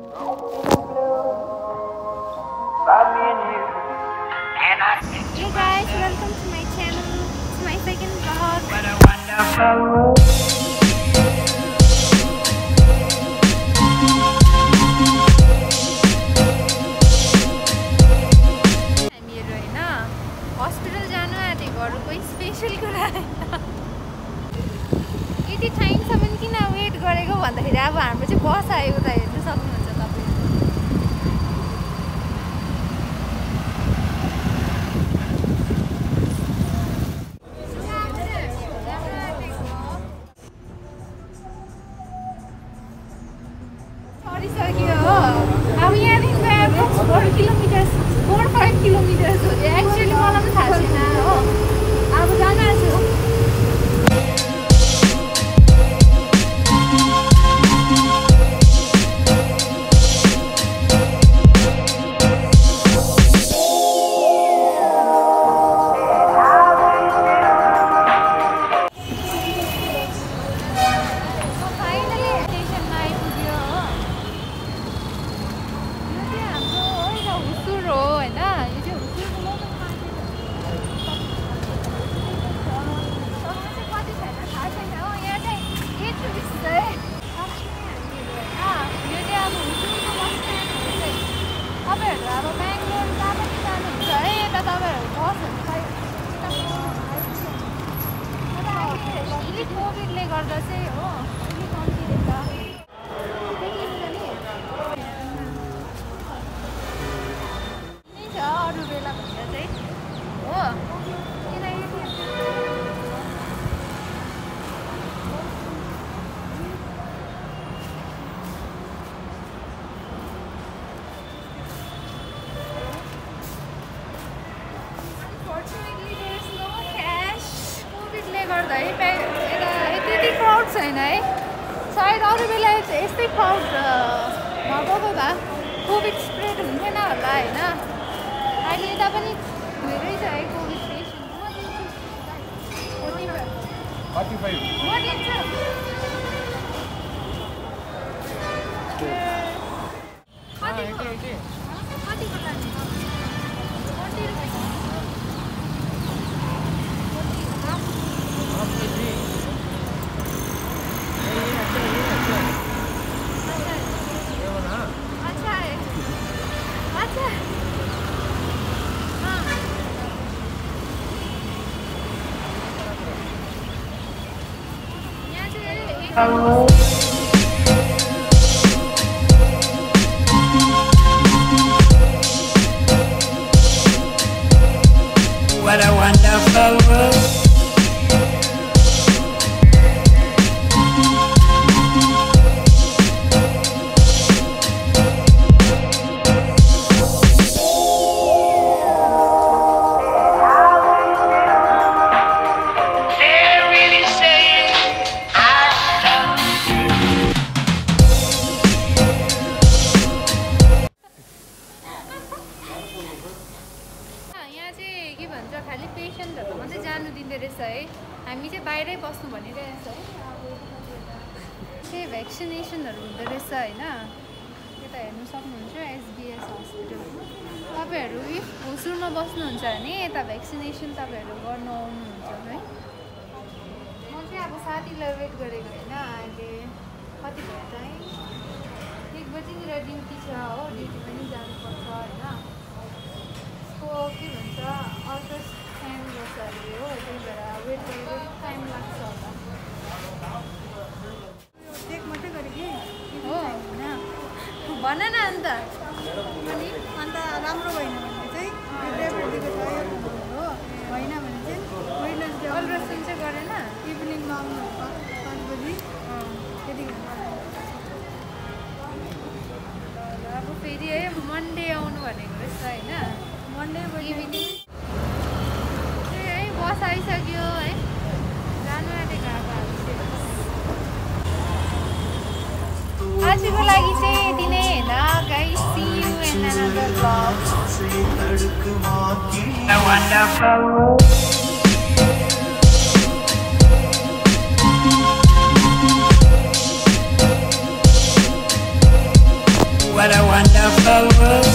Hey guys, welcome to my channel. It's my second vlog. हामीहरु हैन hospital जानु आँटेको कोही स्पेशल कुरा यति टाइमसम्म किन वेट गरेको भन्दाखेरि अब हाम्रो चाहिँ बस आयो त हेर्न सक्नुहुन्छ तपाईँ। सकियो हो अब यहाँदेखि गएर 4 किलोमिटर 4-5 किलोमिटर हो एक्चुअली मलाई पनि थाहा छैन हो अब जान आछु। कोभिडले गर्दा चाहिँ हो अलि कम्ती रहेछ छ अरू बेला भन्दा चाहिँ हो Unfortunately, there is no cash. कोभिडले गर्दा है यति क्राउड छैन है सायद अरू बेला यस्तै क्राउड भएको भए कोभिड स्प्रेड हुन्थेन होला होइन। अहिले यता पनि धेरै छ है कोभिड पेसेन्ट। कतिको लाने What a wonderful world. खाली पेसेन्टहरु मात्रै जानु दिँदै रहेछ है हामी चाहिँ बाहिरै बस्नु भनिरहेछ है। अब भ्याक्सिनेसनहरु हुँदै रहेछ हैन यता हेर्नु सक्नुहुन्छ एसबीएस हस्पिटल। तपाईहरु इफ होसुरमा बस्नुहुन्छ भने यता भ्याक्सिनेसन तपाईहरु गर्न आउनुहुन्छ है। म चाहिँ अब साथीलाई वेट गरेको हैन अहिले कति भयो टाइम 1 बजेतिर ड्युटी छ हो ड्युटी पनि जानुपर्छ हैन। के भन्छ अल्ट्रासाउन्ड टाइम गर्छ अरे हो त्यही भएर वेट गरेको टाइम लाग्छ होला। चेक मात्रै गरेँ कि हो होइन भन न अन्त अनि अन्त राम्रो भएन भने चाहिँ ट्याब्लेट दिएको छ हो होइन भने चाहिँ वेडनेसडे अल्ट्रासाउन्ड चाहिँ गरेन इभिनिङमा आउनु 5 बजी त्यतिखेर अब फेरि है मन्डे आउनु भनेको रहेछ होइन मन्डे इभिनिङ है बस आइसक्यो है जानु आँटेको अब आजको लागि चाहिँ यति नै होइन guys see you in another blog. What a wonderful world.